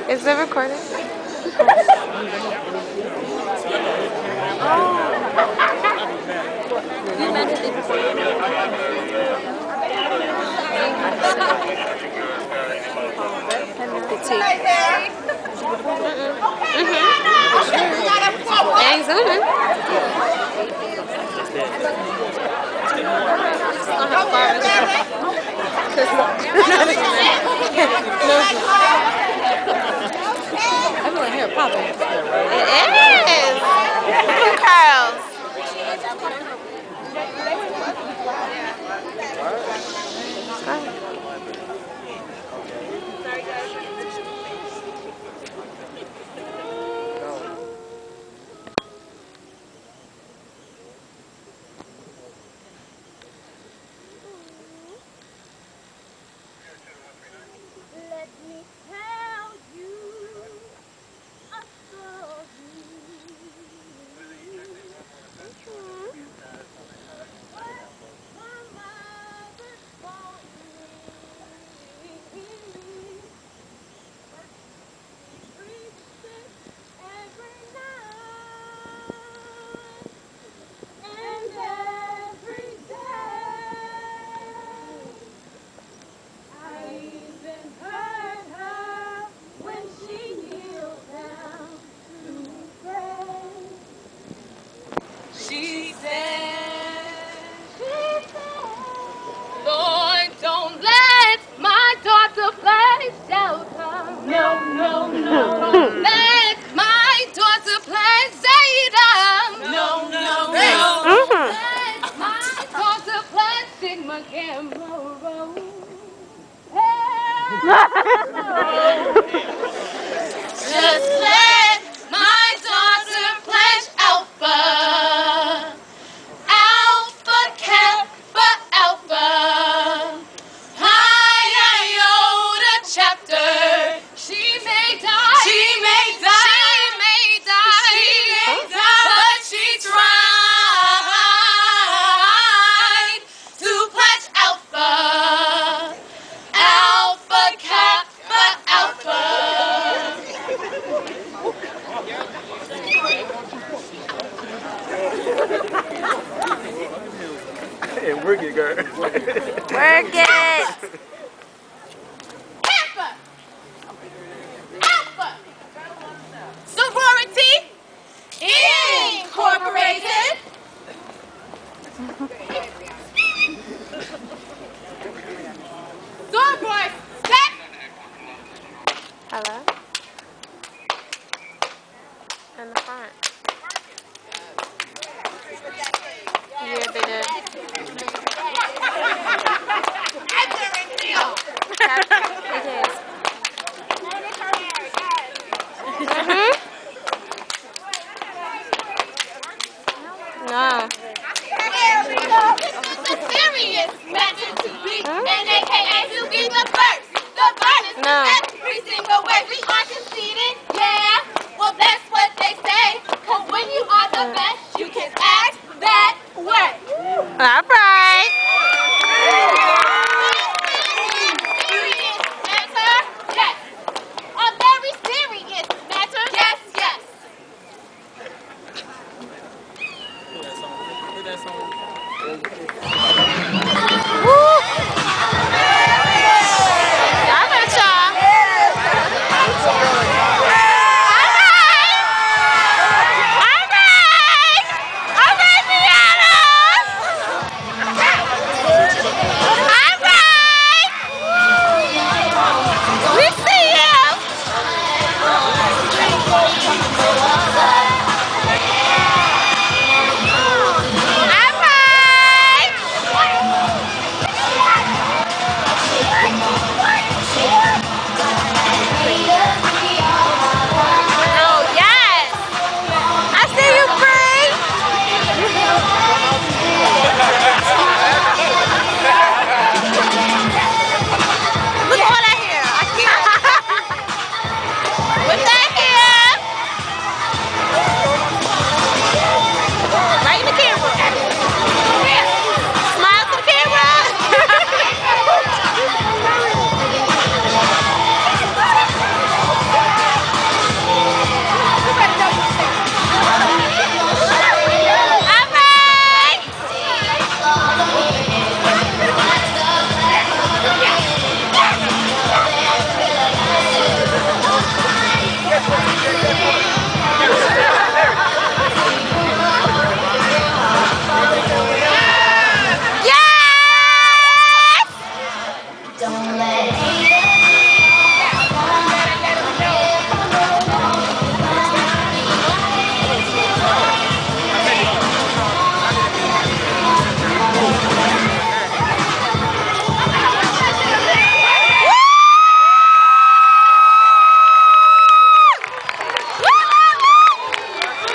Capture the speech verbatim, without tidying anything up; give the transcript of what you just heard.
Is it recording? It ain't zooming. Everyone here popping. It is. Them curls. Let me tell you a story. My mother told me. She preached it every night and every day. I even heard her when she kneeled down to pray. She said, she said, Lord, don't let my daughter play shelter. No, no, no. Don't let my daughter play Zeta. No, no, no. Don't let my daughter play Sigma Gamma Rho. Hey.